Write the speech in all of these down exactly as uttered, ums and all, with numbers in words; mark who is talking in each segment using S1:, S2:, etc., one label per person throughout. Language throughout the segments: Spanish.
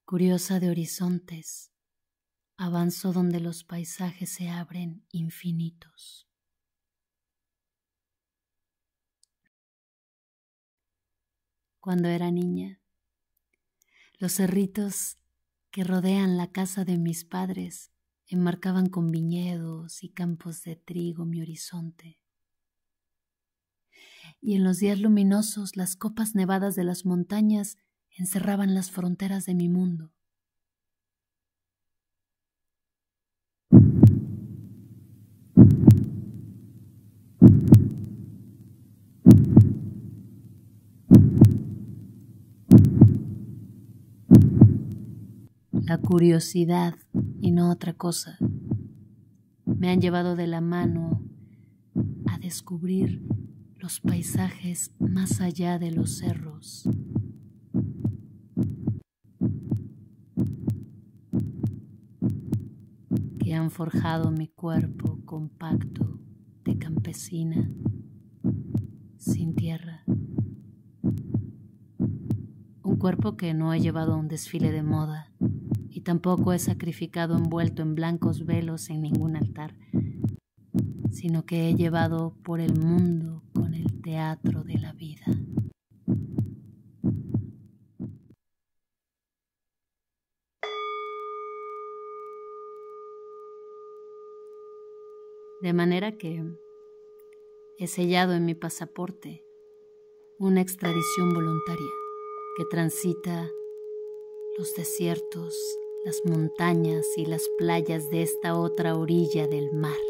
S1: Curiosa de horizontes, avanzo donde los paisajes se abren infinitos. Cuando era niña, los cerritos que rodean la casa de mis padres enmarcaban con viñedos y campos de trigo mi horizonte. Y en los días luminosos las copas nevadas de las montañas encerraban las fronteras de mi mundo. La curiosidad y no otra cosa me han llevado de la mano a descubrir los paisajes más allá de los cerros. Que han forjado mi cuerpo compacto de campesina sin tierra. Un cuerpo que no he llevado a un desfile de moda y tampoco he sacrificado envuelto en blancos velos en ningún altar, sino que he llevado por el mundo con el teatro de la vida. De manera que he sellado en mi pasaporte una extradición voluntaria que transita los desiertos, las montañas y las playas de esta otra orilla del mar.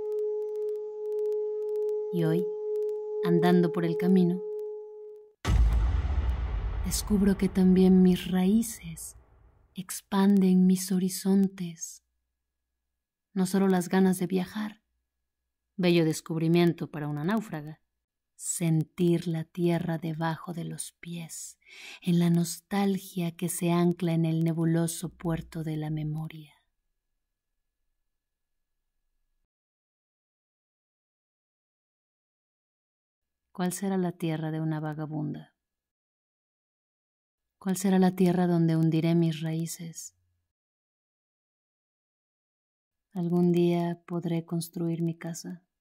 S1: Y hoy, andando por el camino, descubro que también mis raíces expanden mis horizontes. No solo las ganas de viajar, bello descubrimiento para una náufraga, sentir la tierra debajo de los pies, en la nostalgia que se ancla en el nebuloso puerto de la memoria. ¿Cuál será la tierra de una vagabunda? ¿Cuál será la tierra donde hundiré mis raíces? ¿Algún día podré construir mi casa?